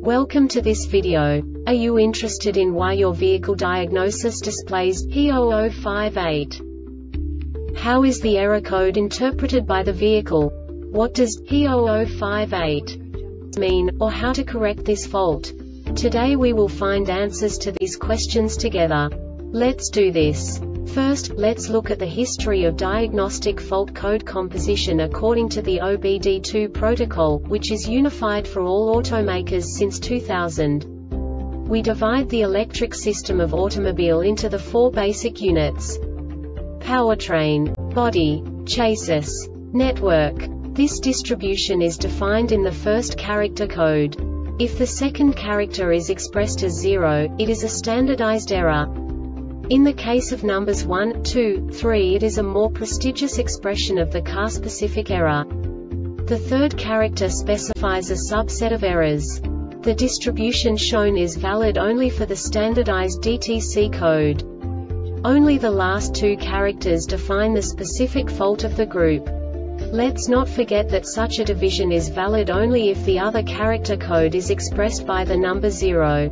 Welcome to this video. Are you interested in why your vehicle diagnosis displays P0058? How is the error code interpreted by the vehicle? What does P0058 mean, or how to correct this fault? Today we will find answers to these questions together. Let's do this. First, let's look at the history of diagnostic fault code composition according to the OBD2 protocol, which is unified for all automakers since 2000. We divide the electric system of automobile into the four basic units: powertrain, body, chassis, network. This distribution is defined in the first character code. If the second character is expressed as 0, it is a standardized error. In the case of numbers 1, 2, 3, it is a more prestigious expression of the car-specific error. The third character specifies a subset of errors. The distribution shown is valid only for the standardized DTC code. Only the last two characters define the specific fault of the group. Let's not forget that such a division is valid only if the other character code is expressed by the number 0.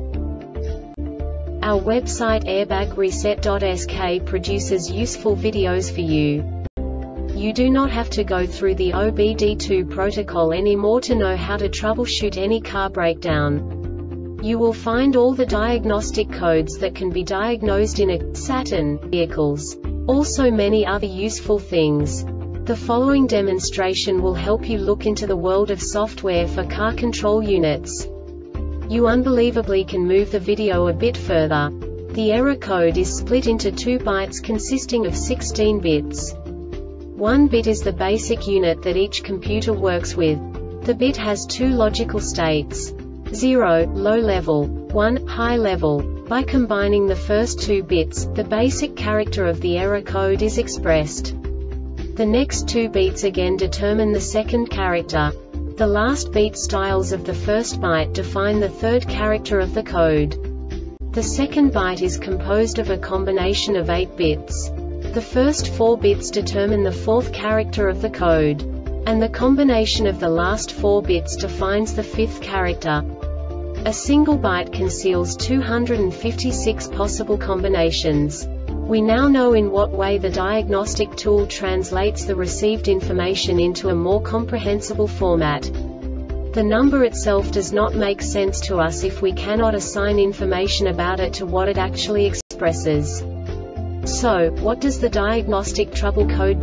Our website airbagreset.sk produces useful videos for you. You do not have to go through the OBD2 protocol anymore to know how to troubleshoot any car breakdown. You will find all the diagnostic codes that can be diagnosed in a Saturn vehicles. Also many other useful things. The following demonstration will help you look into the world of software for car control units. You unbelievably can move the video a bit further. The error code is split into 2 bytes consisting of 16 bits. 1 bit is the basic unit that each computer works with. The bit has 2 logical states: 0, low level, 1, high level. By combining the first 2 bits, the basic character of the error code is expressed. The next 2 bits again determine the second character. The last beat styles of the first byte define the third character of the code. The second byte is composed of a combination of 8 bits. The first 4 bits determine the fourth character of the code. And the combination of the last 4 bits defines the fifth character. A single byte conceals 256 possible combinations. We now know in what way the diagnostic tool translates the received information into a more comprehensible format. The number itself does not make sense to us if we cannot assign information about it to what it actually expresses. So, what does the diagnostic trouble code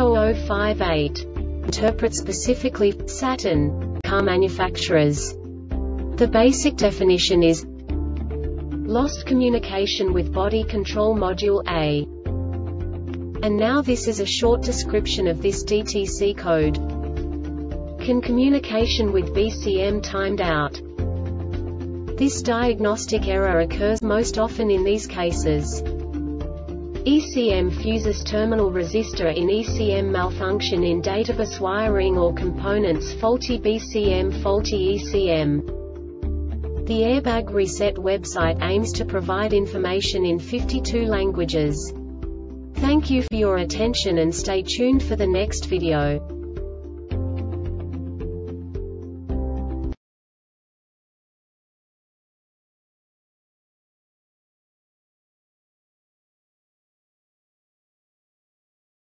P0058 interpret specifically for Saturn car manufacturers? The basic definition is lost communication with body control module A. And now this is a short description of this DTC code. Can communication with BCM timed out? This diagnostic error occurs most often in these cases: ECM fuses terminal resistor in ECM malfunction in databus wiring or components, faulty BCM, faulty ECM. The Airbag Reset website aims to provide information in 52 languages. Thank you for your attention and stay tuned for the next video.